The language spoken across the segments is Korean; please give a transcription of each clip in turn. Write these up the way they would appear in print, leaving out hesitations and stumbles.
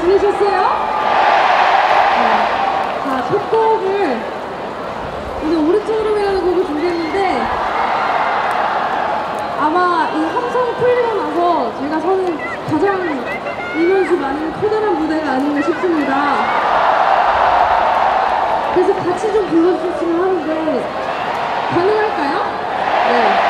지내셨어요? 네. 자, 첫 곡을 오늘 오른쪽으로이라는 곡을 준비했는데 아마 이 함성 풀리고 나서 제가 서는 가장 이면수 많은 커다란 무대가 아닌가 싶습니다. 그래서 같이 좀 불러주셨으면 하는데 가능할까요? 네.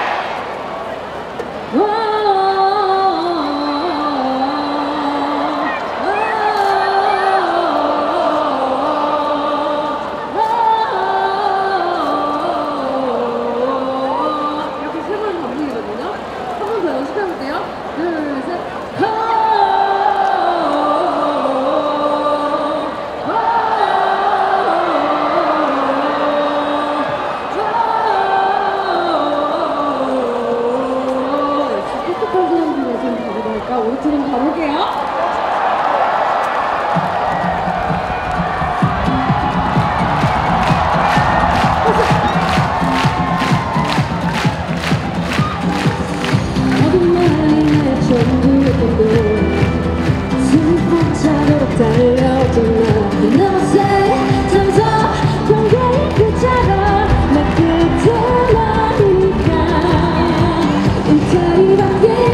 오른쪽으로 가볼게요. 어둠 날이 날 전부였던 걸 슬픈 차로 달려오던 날 남았어 잠서 공개의 끝자가 내 끝에 나니까 울타리 밖에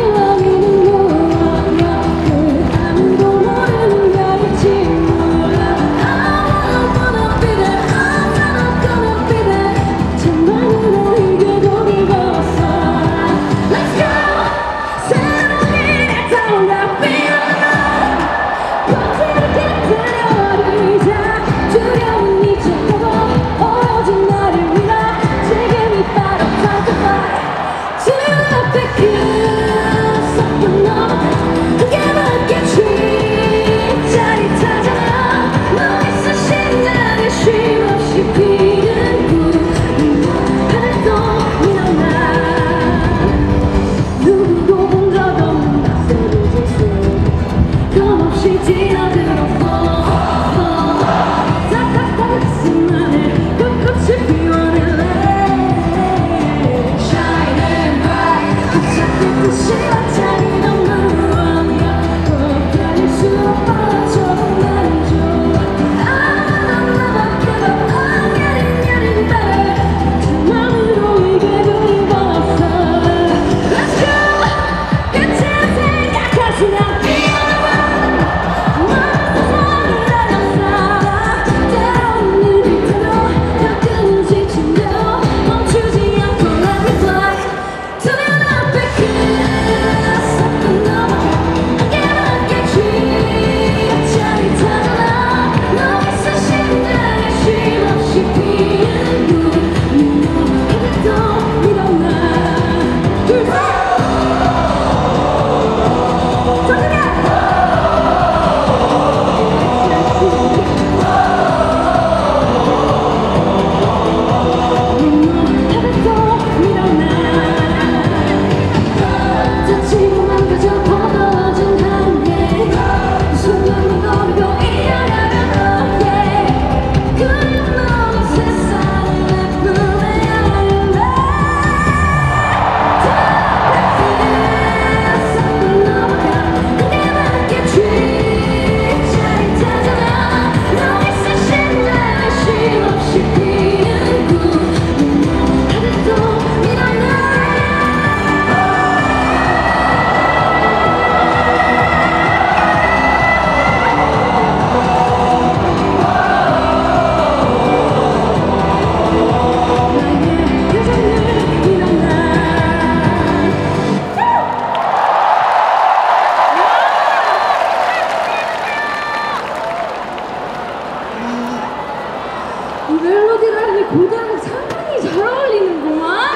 고등학교 상당히 잘 어울리는구만.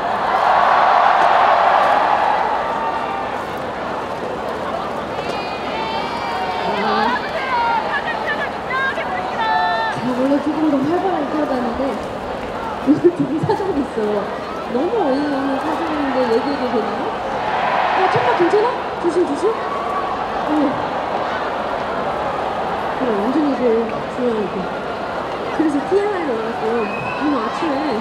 제가 원래 조금 더 활발하게 뛰어다니는데 오늘 좀 사정이 있어요. 너무 어이없는 사정인데 얘기해도 되나요? 잠깐 괜찮아? 조심. 그래 완전히 제일 중요한 거. 그래서 TMI를 올렸어요. 오늘 아침에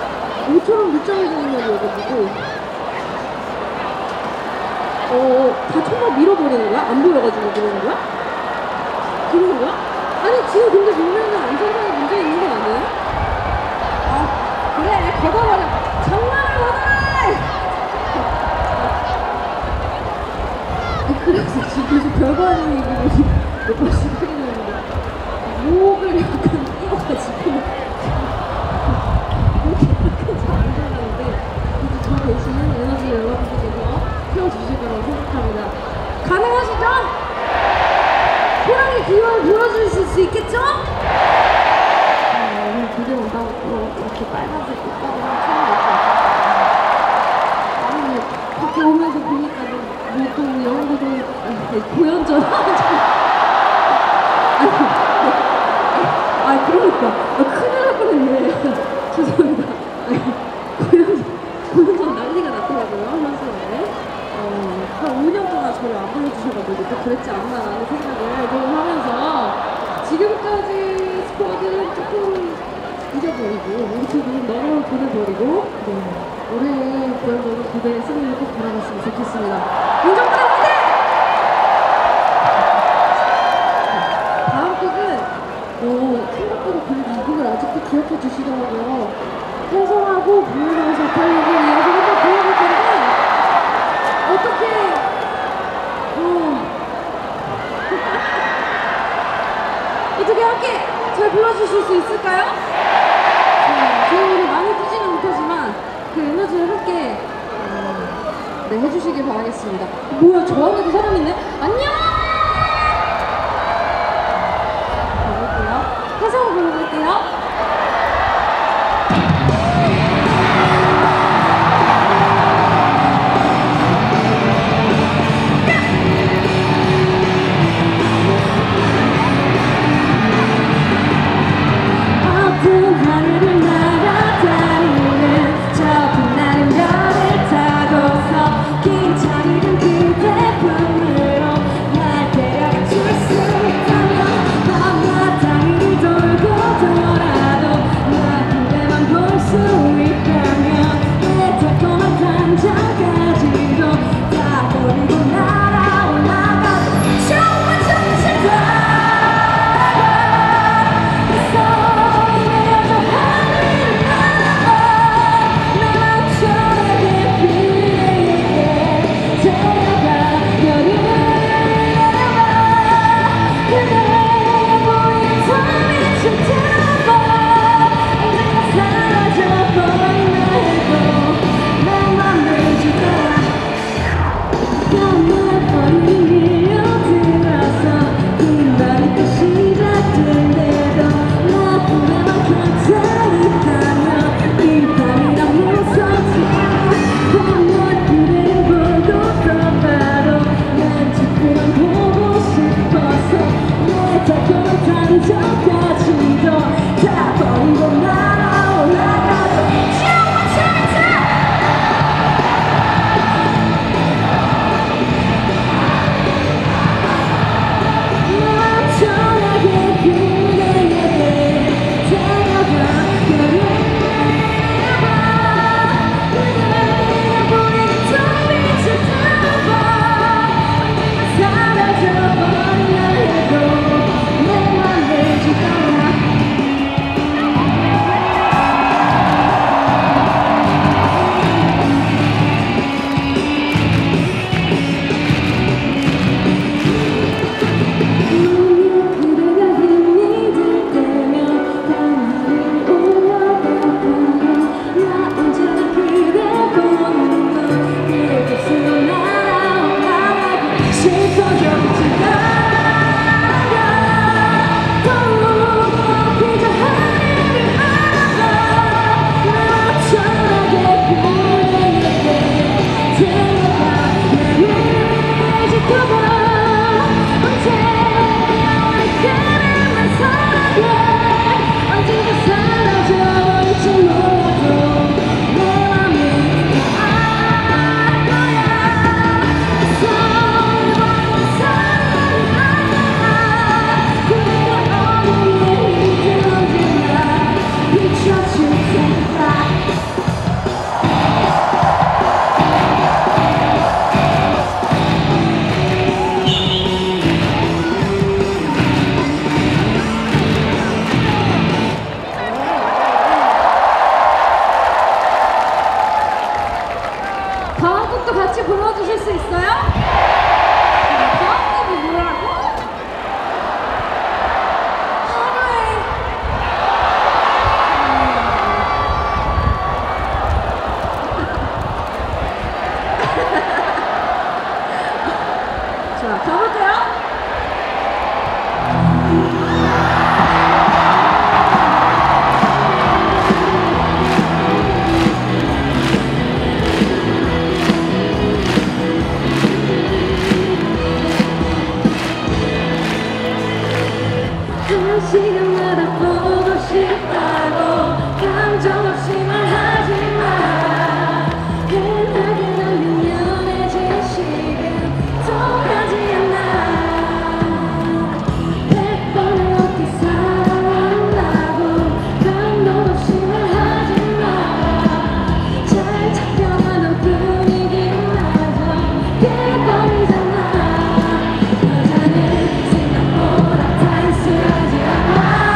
모처럼 늦잠을 자는 날이어가지고 다 총각 밀어버리는 거야? 안 보여가지고 그러는 거야? 그러는 거야? 아니 지금 근데 보면은 안전상에 문제 있는 거 아니에요? 아 그래 걷어버려 장난을 걷어라! 그래서 지금 계속 별거 아닌 얘기를 몇 번씩 하게 되는데 목을 약간 띄워가지고 목이 약간 잘안 되는데 그래도 저 대신 에너지 여러분들께서 태워주실 거라고 생각합니다. 가능하시죠? 호랑이 기운을 보여주실 수 있겠죠? 오늘 비디오 온다고 이렇게 빨간색 꽃가루 처음 봤죠? 아니 밖에 오면서 보니까 또 영어 고등 고연전 그러니까 큰일 날 뻔했네. 죄송합니다. 고연전 난리가 났더라고요 현수원에. 한 5년 동안 저를 안 불러주셔가지고 또 그랬지 않나라는 생각을 좀 하면서 지금까지 스쿼드는 조금 잊어버리고 우리 팀은 너무 보내버리고 올해 고연전은 무대에 승리를 꼭 바라봤으면 좋겠습니다. 윤정부대 무대! 다음 곡은 생각보다 그래도 이 곡을 아직도 기억해 주시더라고요. 해성하고 부모님에서 달리기 이어서 한번 보여볼 텐데 어떻게 어떻게 함께 잘 불러주실 수 있을까요? 저희 오늘 많이 뛰지는 못하지만 그 에너지를 함께 네, 해주시길 바라겠습니다. 뭐야 저 안에도 사람 있네? 안녕! 가볼게요. 해성을 불러볼게요. 같이 불러주실 수 있어요? 버님이 뭐라고? 하루에 자, 가볼게요. 한 시간마다 보고 싶다고 감정 없이 말하지 마. 편하게 널 미안해진 시간 통하지 않아. 100번을 어떻게 사랑한다고 감동 없이 말하지 마. 잘 잡혀가는 분위기마저 깨버리잖아. 여자는 생각보다 단순하지 않아.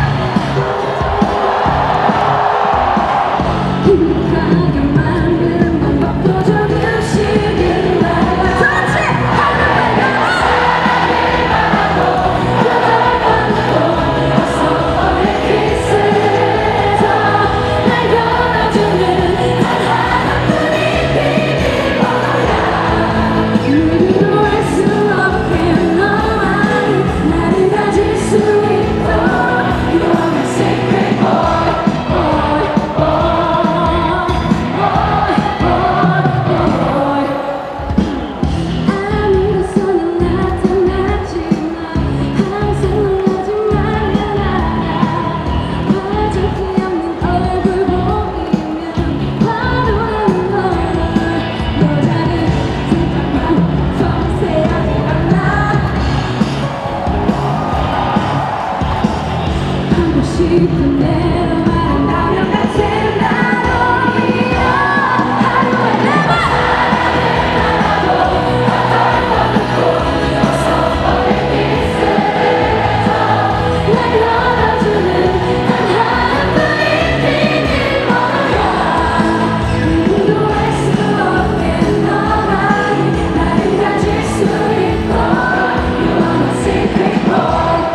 행복하게 만드는 방법도 조금씩은 알아. 그렇지! 하루에 사랑을 바라고 표정을 감고 어서의 키스에서 날 열어주는 단 하나뿐인 비밀번호야. 누구도 알 수 없게 너만이 나를 가질 수 있도록 You are my secret boy, boy, boy, boy, boy. 아무데서나 나타나지만 항상 놀라지만 않아. 어저께 없는 얼굴 보이면 바로 아는 걸. 여자는 생각만 섬세하지 않아. 하고 싶은 대로 말한다면 같은 단어이야. 하루에 내가 날 열어주는 단 하나뿐인 비밀번호야. 누구도 알 수 없게 너만이 나를 가질 수 있도록 You are my secret boy.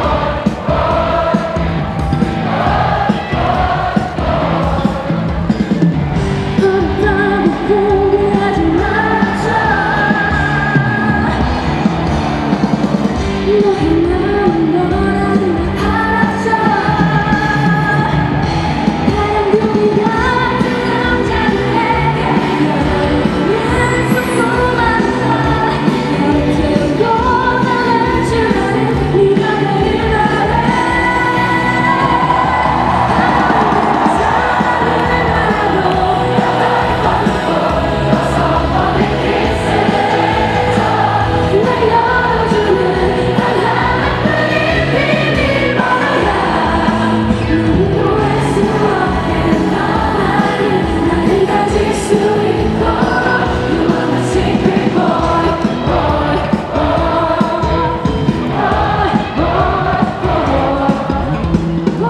어렵다고 포기하지 말아줘. 너의 마음은 너라는 걸 알았어. 하얀 구름 같은 남자들에게 여자를 위한 소소한 너를 들고 나갈 줄 아는 네가 되길 바래. 날 열어주는 단 하나뿐인 비밀번호야. 누구도 알 수 없게 너만이 나를 가질 수 있도록 You are my secret boy, boy, boy, boy, boy,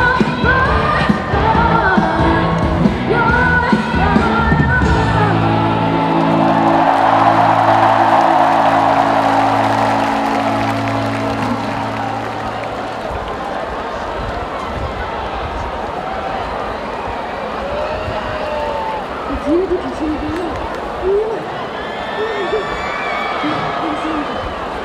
뒤에도 계시는군요. 감사합니다.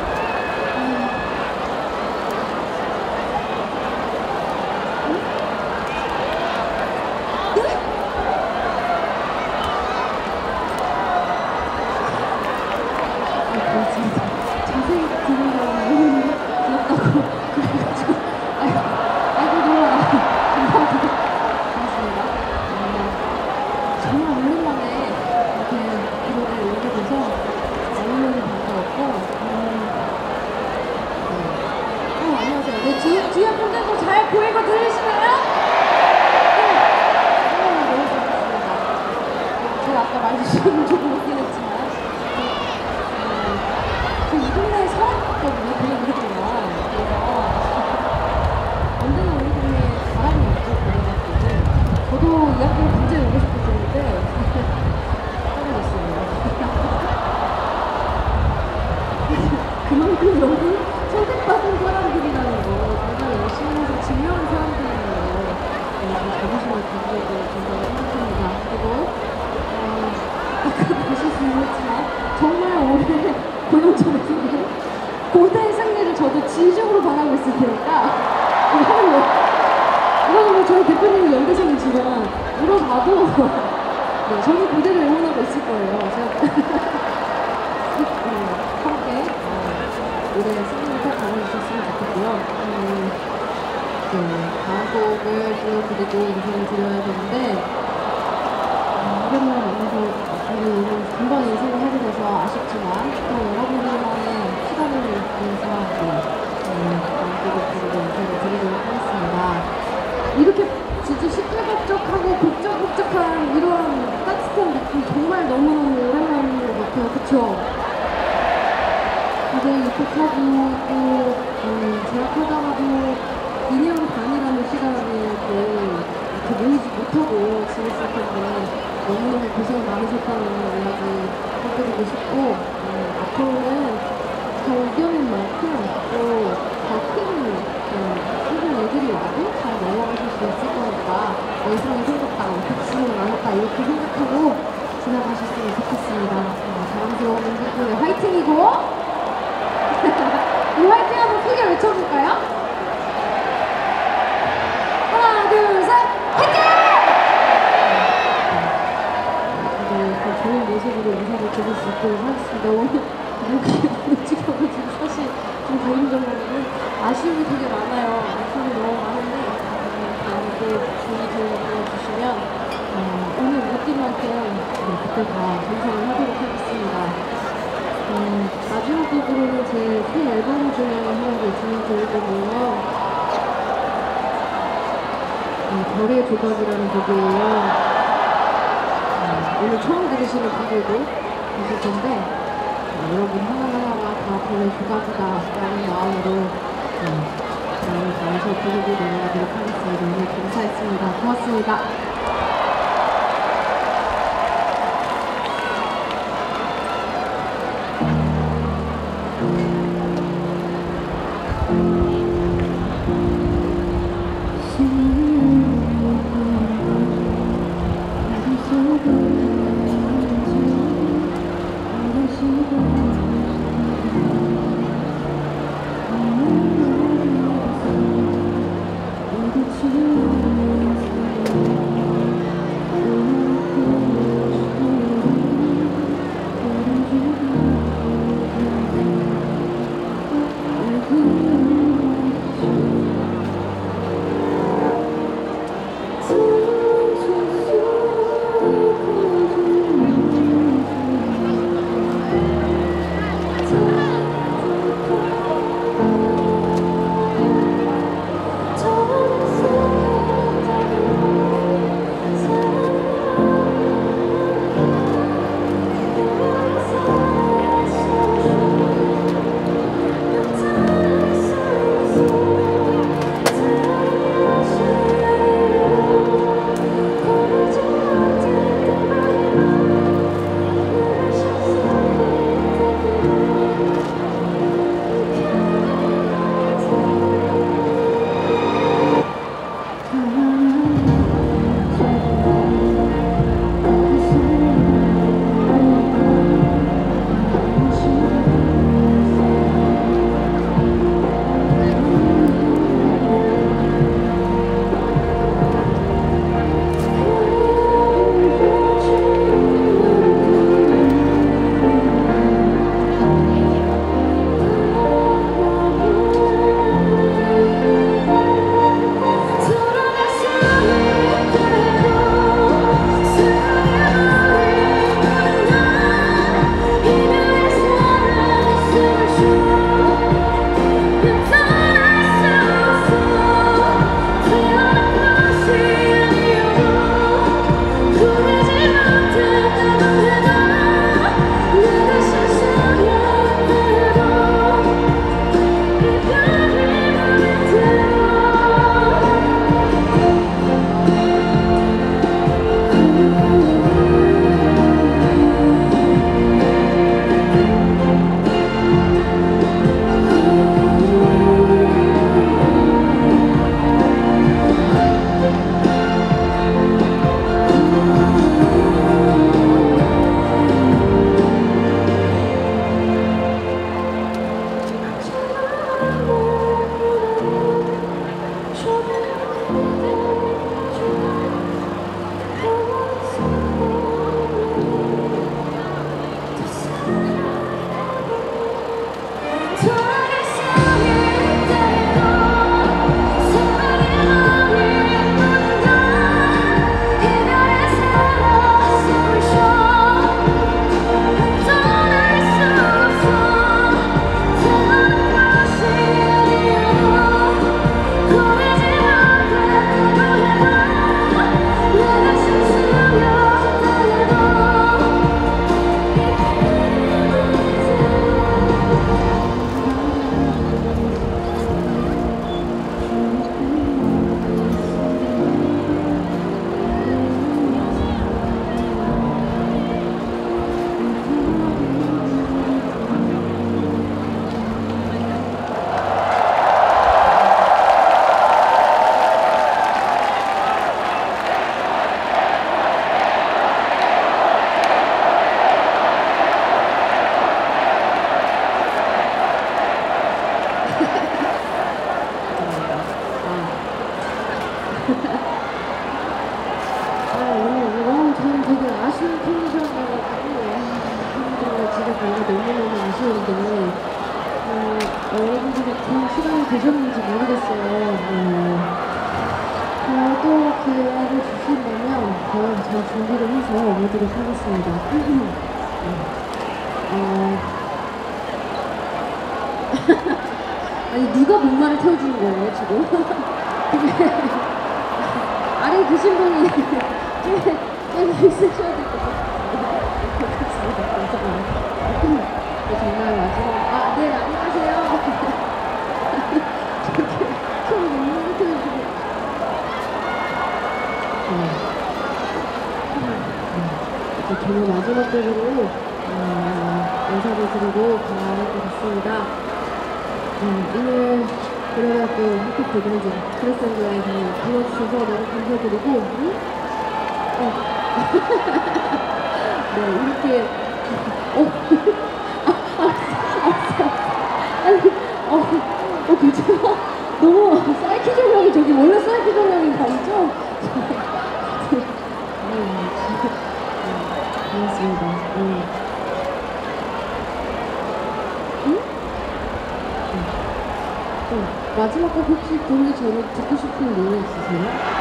자세히 들으려고 귀엽다고 그래가지고 아이고 놀라. 감사합니다. 고맙습니다. 정말 오랜만에 이렇게 이 노래를 오게 돼서 너무너무 반가웠고 안녕하세요. 네, 뒤에 분들도 잘 보이고 들리시나요? 네. 너무 반갑습니다. 제가 아까 말씀드린 조금 웃긴 했지만 저 이 동네에 살았거든요. 되게 오랫동안. 그래서 언제나 우리 동네에 바람이 있고 그래가지고 저도 이 학교에 굉장히 오고 싶었었는데 떨어졌어요. 진심으로 바라고 있을 테니까 이거는 뭐 저희 대표님이 연대생이지만 물어봐도 네, 저는 그대로 응원하고 있을 거예요. 제가 함께 노래 승리를 꼭 담아주셨으면 좋겠고요. 다음 곡을 불러드리고 인사를 드려야 되는데 오랜만에 만나서 오늘 금방 인사를 하게 돼서 아쉽지만 또 여러분들만의 시간을 위해서 다음 곡을 부르고 인사를 드리도록 하겠습니다. 이렇게 진짜 시끌벅적하고 복잡복잡한 이런 따뜻한 느낌 정말 너무너무 오랜만인 것 같아요. 그쵸? 다들 입학하고 또 재학하다가도 2년 반이라는 시간을 이렇게 모이지 못하고 지냈을 텐데 너무너무 고생 많으셨다는 이야기 해드리고 싶고 앞으로는 더 이겨낸 만큼 또 더 큰 애들이 와도 잘 넘어가실 수 있을 거니까 예상이 생겼다, 백신이 많았다 이렇게 생각하고 지나가셨으면 좋겠습니다. 자랑스러운 분들의 화이팅이고 이 화이팅 한번 크게 외쳐볼까요? 하나, 둘, 셋, 화이팅! 더 좋은 모습으로 인사를 드릴 수 있도록 하겠습니다. 오늘 목이 찍어가지고 사실 좀 개인적으로는 아쉬움이 되게 많아요. 아쉬움이 너무 많은데 다음에 또 좋은 기회를 보여주시면 오늘 느낌만큼 그때 다 전송을 하도록 하겠습니다. 마지막 곡으로는 제 새 앨범 중에 하나를 있으면 좋을 거고요. 별의 조각이라는 곡이에요. 오늘 처음 들으시는 분들도 계실 텐데 여러분 하나하나가 다 별의 조각이다 라는 마음으로 마음을 다해서 부르고 내려가도록 하겠습니다. 오늘 감사했습니다. 고맙습니다. 좋은 시간이 되셨는지 모르겠어요. 또 기회를 주신다면 더 잘 준비를 해서 오도록 하겠습니다. 아니 누가 목마를 태워주는 거예요 지금? 아래 계신 분이 좀 있으셔야 될 것 같아요. 정말 마지막 네 안녕하세요. 저렇게 서로 목마를 태워주고 정말 마지막으로 인사를 드리고 가야 할 것 같습니다. 오늘 고려대학교 힙합 대전제 크레센도에 불러주셔서 너무 감사드리고 네 이렇게 아니 괜찮아? 너무 사이키 조명이 저기 원래 사이키 조명이 다 있죠? 고맙습니다. 마지막 곡 혹시 듣기 전에 듣고 싶은 노래 있으세요?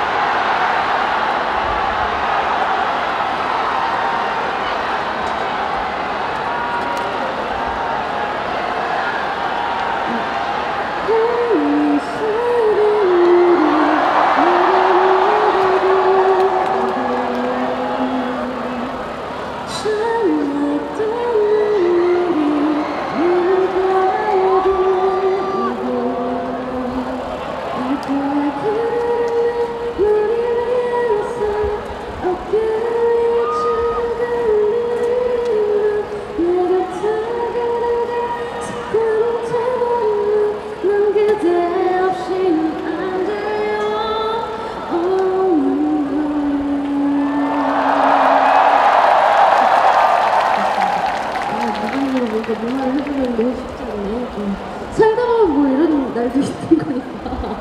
문화를 해주려는 게 쉽지 않네요. 살다 보면 뭐 이런 날도 있는 거니까.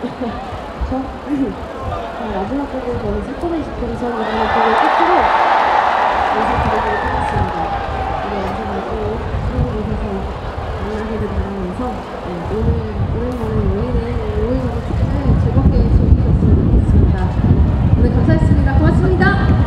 마지막 곡은 저는 사건의 집행선이라는 곡을 끝으로 인사드리도록 하겠습니다. 이제 언제나 또 수고를 해서 만나기를 바라면서 오늘 오랜만에 모이는 오이가족 축제 즐겁게 즐기셨으면 좋겠습니다. 오늘 감사했습니다. 고맙습니다.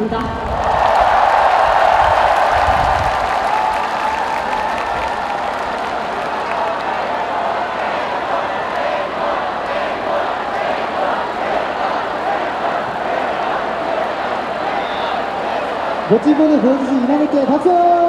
감사합니다. 멋진 무대 보여주신 이남에게 박수!